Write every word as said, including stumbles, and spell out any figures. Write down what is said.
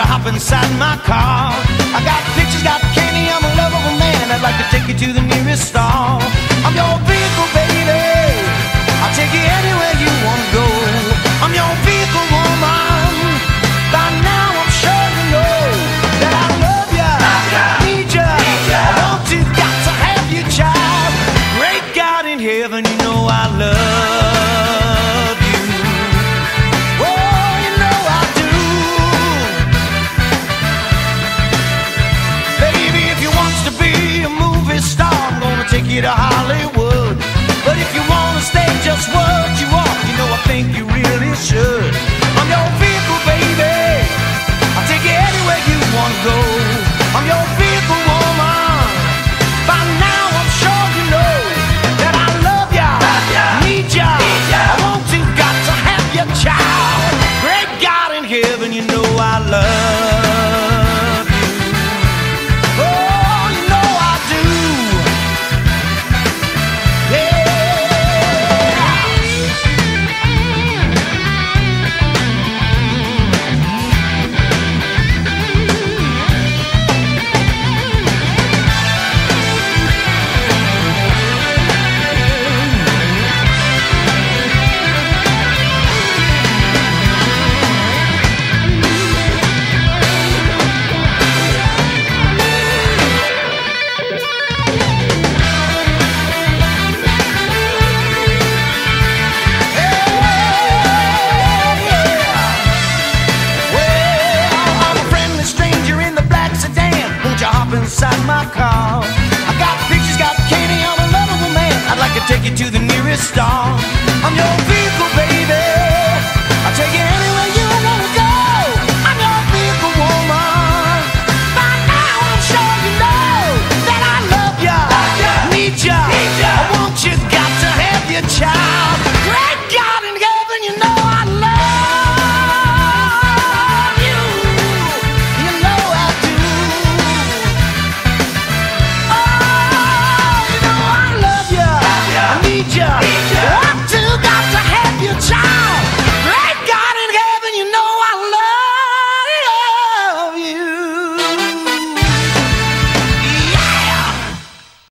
you hop inside my car? I got pictures, got candy, I'm a lovable man. I'd like to take you to the nearest star. I'm your vehicle, baby. I'll take you anywhere you wanna go.